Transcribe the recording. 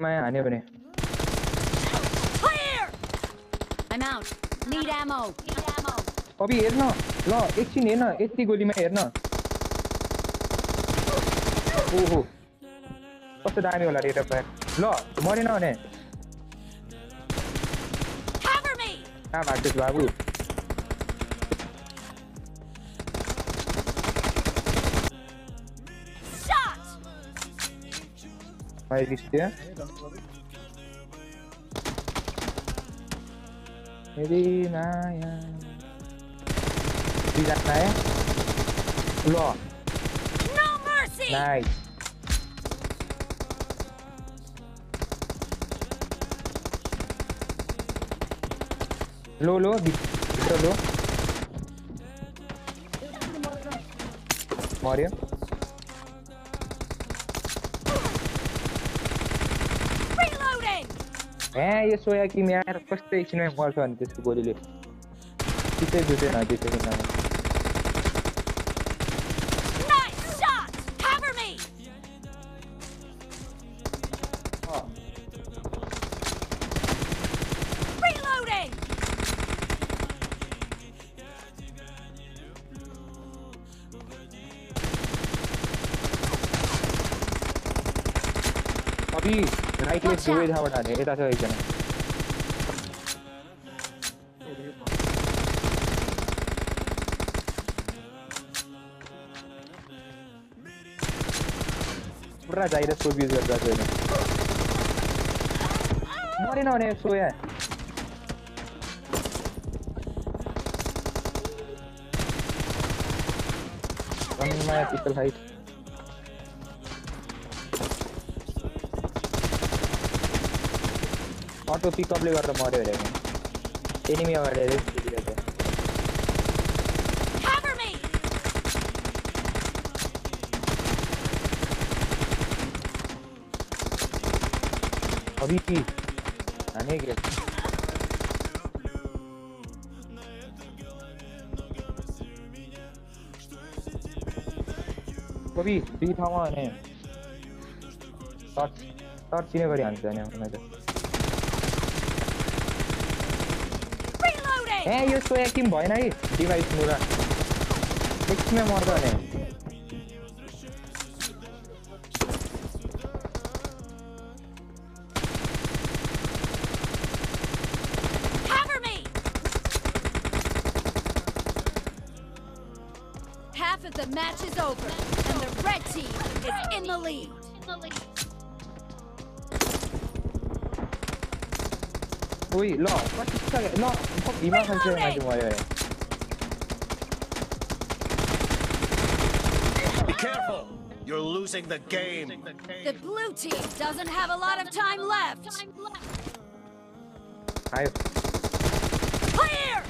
मैं आने बने Clear! I'm out. Need ammo. अभी हेर्न ल एकछिन हेर्न यति गोलीमा हेर्न ओहो कस्तो दामी होला रेट अफ फायर ल मरेन भने Cover me. कहाँ भाग्दैछ बाबु Shot. मैले रिस्ट्यो मेरी माया दिइराख्न आयो ल No mercy. नाइस लो लो भित्र लो मर्यो Reloading. ए यो सोया कि यार कस्तो एकछिनमै मर्छ भने त्यसको गोलीले त्यसै बुझेन त्यसै किन Nice shot. Cover me. Reloading. अभी राइट लेफ्ट दुवै ठाउँबाट हाने यता छ एकजना पुरा जाइरस को युज गर्दा छैन मरेन भने सोया नयाँ पिस्तल फाइट अटो पिकअपले गर्दा मर्यो अरे एनिमी अगाडि Cover me. अभी की आने के कभी दुई ठाउँमा भने टर्च चिने गरी हान्छ नि मलाई त Reloading. ए यो सोया किम भएन है डिभाइस मुरा एकछिनमै मर्दा भने Cover me. Half of the match is over, and the red team is in the lead. ओइ ल कति छ ल भिमा खान्छ माथि मर्यो अरे Be careful! You're losing the game. The blue team doesn't have a lot of time left. आयो Clear.